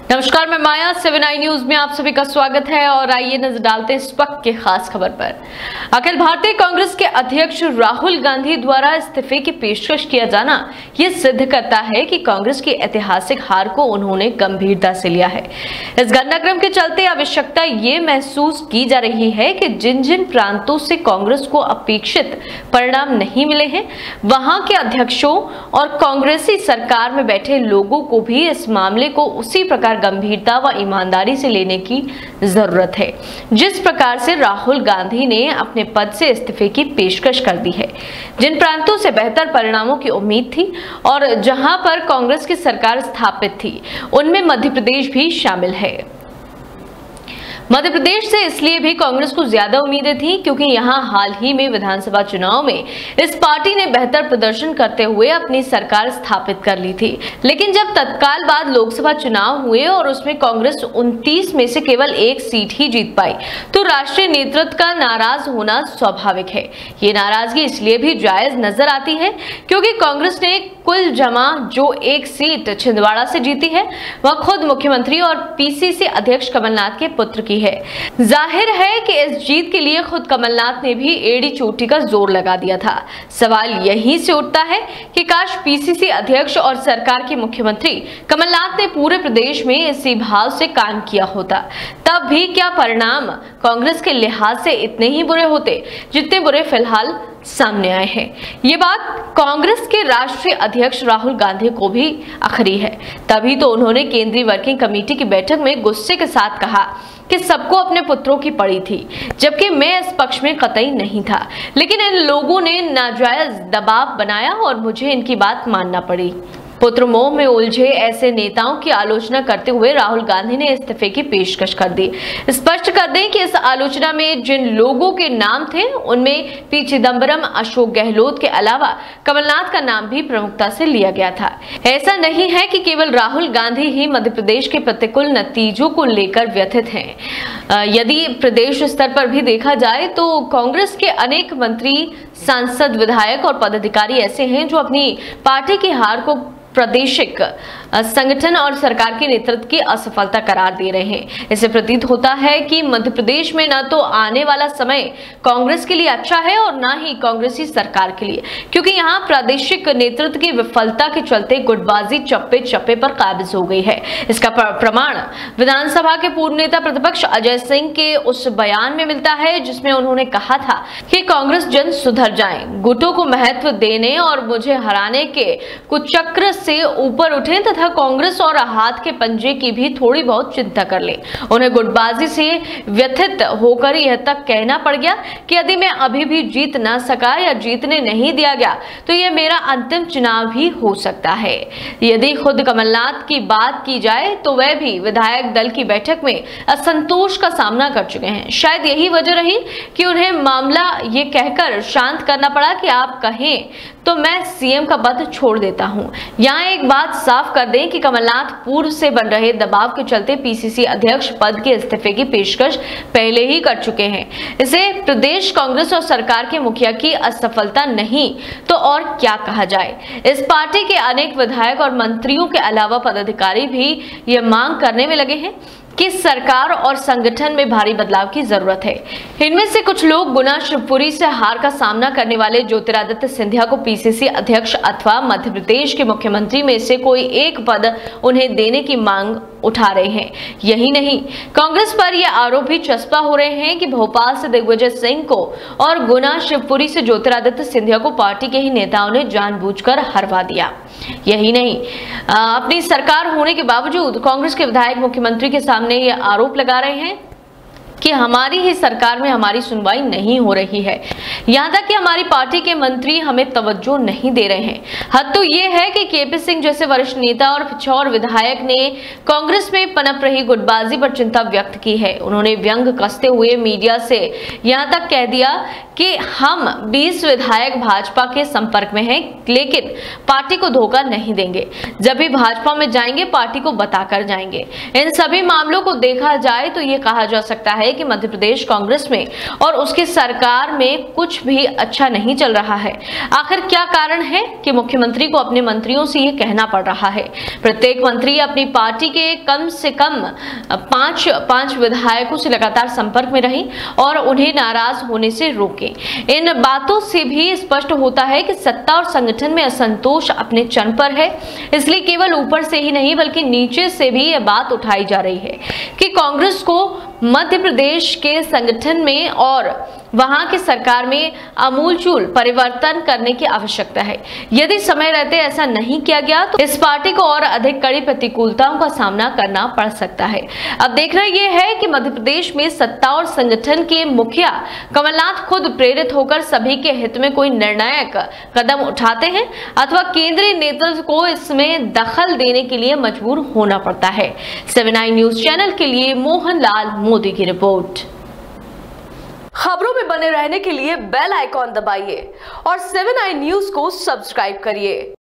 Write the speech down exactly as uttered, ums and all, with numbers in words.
नमस्कार, मैं माया seven I news में आप सभी का स्वागत है और आइए नजर डालते हैं इस वक्त के खास खबर पर। अखिल भारतीय कांग्रेस के अध्यक्ष राहुल गांधी द्वारा इस्तीफे की पेशकश किया जाना ये सिद्ध करता है कि कांग्रेस की ऐतिहासिक हार को उन्होंने गंभीरता से लिया है। इस घटनाक्रम के चलते आवश्यकता ये महसूस की जा रही है कि जिन जिन प्रांतों से कांग्रेस को अपेक्षित परिणाम नहीं मिले हैं, वहां के अध्यक्षों और कांग्रेसी सरकार में बैठे लोगों को भी इस मामले को उसी प्रकार गंभीरता व ईमानदारी से लेने की जरूरत है जिस प्रकार से राहुल गांधी ने अपने पद से इस्तीफे की पेशकश कर दी है। जिन प्रांतों से बेहतर परिणामों की उम्मीद थी और जहां पर कांग्रेस की सरकार स्थापित थी, उनमें मध्य प्रदेश भी शामिल है। मध्य प्रदेश से इसलिए भी कांग्रेस को ज्यादा उम्मीदें थी क्योंकि यहां हाल ही में विधानसभा चुनाव में इस पार्टी ने बेहतर प्रदर्शन करते हुए अपनी सरकार स्थापित कर ली थी। लेकिन जब तत्काल बाद लोकसभा चुनाव हुए और उसमें कांग्रेस उनतीस में से केवल एक सीट ही जीत पाई, तो राष्ट्रीय नेतृत्व का नाराज होना स्वाभाविक है। ये नाराजगी इसलिए भी जायज नजर आती है क्योंकि कांग्रेस ने कुल जमा जो एक सीट छिंदवाड़ा से जीती है, वह खुद मुख्यमंत्री और पीसीसी अध्यक्ष कमलनाथ के पुत्र की है। जाहिर है कि इस जीत के लिए खुद कमलनाथ ने भी एड़ी चोटी का जोर लगा दिया था। सवाल यहीं से उठता है कि काश पीसीसी अध्यक्ष और सरकार के मुख्यमंत्री कमलनाथ ने पूरे प्रदेश में इसी भाव से काम किया होता, तब भी क्या परिणाम कांग्रेस के लिहाज से इतने ही बुरे होते जितने बुरे फिलहाल सामने आए हैं। ये बात कांग्रेस के राष्ट्रीय अध्यक्ष राहुल गांधी को भी अखरी है। तभी तो उन्होंने केंद्रीय वर्किंग कमेटी की बैठक में गुस्से के साथ कहा कि सबको अपने पुत्रों की पड़ी थी, जबकि मैं इस पक्ष में कतई नहीं था, लेकिन इन लोगों ने नाजायज दबाव बनाया और मुझे इनकी बात मानना पड़ी। पुत्र मोह में उलझे ऐसे नेताओं की आलोचना करते हुए राहुल गांधी ने इस्तीफे की पेशकश कर दी। स्पष्ट कर दें कि इस आलोचना में जिन लोगों के नाम थे उनमें पी चिदंबरम, अशोक गहलोत के अलावा कमलनाथ का नाम भी प्रमुखता से लिया गया था। ऐसा नहीं है कि केवल राहुल गांधी ही मध्य प्रदेश के प्रतिकूल नतीजों को लेकर व्यथित हैं। यदि प्रदेश स्तर पर भी देखा जाए तो कांग्रेस के अनेक मंत्री, सांसद, विधायक और पदाधिकारी ऐसे हैं जो अपनी पार्टी की हार को प्रादेशिक संगठन और सरकार के नेतृत्व की असफलता करार दे रहे हैं। इससे प्रतीत होता है कि मध्य प्रदेश में न तो आने वाला समय कांग्रेस के लिए अच्छा है और न ही कांग्रेसी सरकार के लिए, क्योंकि यहां प्रादेशिक नेतृत्व की विफलता के चलते गुटबाजी चप्पे चप्पे पर काबिज हो गई है। इसका प्रमाण विधानसभा के पूर्व नेता प्रतिपक्ष अजय सिंह के उस बयान में मिलता है जिसमें उन्होंने कहा था कि कांग्रेस जन सुधर जाए, गुटों को महत्व देने और मुझे हराने के कुचक्र से ऊपर उठे तथा कांग्रेस और हाथ के पंजे की भी थोड़ी बहुत चिंता कर ले। उन्हें गुटबाजी से व्यथित होकर यह तक कहना पड़ गया कि यदि मैं अभी भी जीत ना सका या जीतने नहीं दिया गया तो यह मेरा अंतिम चुनाव भी हो सकता है। यदि खुद कमलनाथ की बात की जाए तो वह भी विधायक दल की बैठक में असंतोष का सामना कर चुके हैं। शायद यही वजह रही कि उन्हें मामला ये कहकर शांत करना पड़ा कि आप कहें तो मैं सीएम का पद छोड़ देता हूं। यहां एक बात साफ कर दें कि कमलनाथ पूर्व से बन रहे दबाव के चलते पीसीसी अध्यक्ष पद के इस्तीफे की पेशकश पहले ही कर चुके हैं। इसे प्रदेश कांग्रेस और सरकार के मुखिया की असफलता नहीं तो और क्या कहा जाए। इस पार्टी के अनेक विधायक और मंत्रियों के अलावा पदाधिकारी भी ये मांग करने में लगे हैं कि सरकार और संगठन में भारी बदलाव की जरूरत है। इनमें से कुछ लोग गुना शिवपुरी से हार का सामना करने वाले ज्योतिरादित्य सिंधिया को पीसीसी अध्यक्ष अथवा मध्य प्रदेश के मुख्यमंत्री में से कोई एक पद उन्हें देने की मांग उठा रहे हैं। यही नहीं, कांग्रेस पर यह आरोप भी चस्पा हो रहे हैं कि भोपाल से दिग्विजय सिंह को और गुना शिवपुरी से ज्योतिरादित्य सिंधिया को पार्टी के ही नेताओं ने जानबूझकर हरवा दिया। यही नहीं, अपनी सरकार होने के बावजूद कांग्रेस के विधायक मुख्यमंत्री के सामने यह आरोप लगा रहे हैं कि हमारी ही सरकार में हमारी सुनवाई नहीं हो रही है, यहाँ तक कि हमारी पार्टी के मंत्री हमें तवज्जो नहीं दे रहे हैं। हद तो ये है कि केपी सिंह जैसे वरिष्ठ नेता और पिछौर विधायक ने कांग्रेस में पनप रही गुटबाजी पर चिंता व्यक्त की है। उन्होंने व्यंग कसते हुए मीडिया से यहाँ तक कह दिया कि हम बीस विधायक भाजपा के संपर्क में हैं, लेकिन पार्टी को धोखा नहीं देंगे। जब भी भाजपा में जाएंगे पार्टी को बताकर जाएंगे। इन सभी मामलों को देखा जाए तो ये कहा जा सकता है है कि मध्य प्रदेश कांग्रेस में और उसकी सरकार में कुछ भी अच्छा नहीं चल रहा है। आखिर क्या कारण है कि मुख्यमंत्री को अपने मंत्रियों से यह कहना पड़ रहा है? प्रत्येक मंत्री अपनी पार्टी के कम से कम पांच पांच विधायकों से लगातार संपर्क में रहे और उन्हें नाराज होने से रोके। इन बातों से भी स्पष्ट होता है कि सत्ता और संगठन में असंतोष अपने चरम पर है। इसलिए केवल ऊपर से ही नहीं बल्कि नीचे से भी यह बात उठाई जा रही है कि कांग्रेस को मध्य प्रदेश के संगठन में और वहां की सरकार में आमूलचूल परिवर्तन करने की आवश्यकता है। यदि समय रहते ऐसा नहीं किया गया तो इस पार्टी को और अधिक कड़ी प्रतिकूलताओं का सामना करना पड़ सकता है। अब देखना यह है कि मध्य प्रदेश में सत्ता और संगठन के मुखिया कमलनाथ खुद प्रेरित होकर सभी के हित में कोई निर्णायक कदम उठाते हैं अथवा केंद्रीय नेतृत्व को इसमें दखल देने के लिए मजबूर होना पड़ता है। सेवन आई न्यूज चैनल के लिए मोहन लाल मोदी की रिपोर्ट। खबरों में बने रहने के लिए बेल आइकॉन दबाइए और सेवन आई न्यूज को सब्सक्राइब करिए।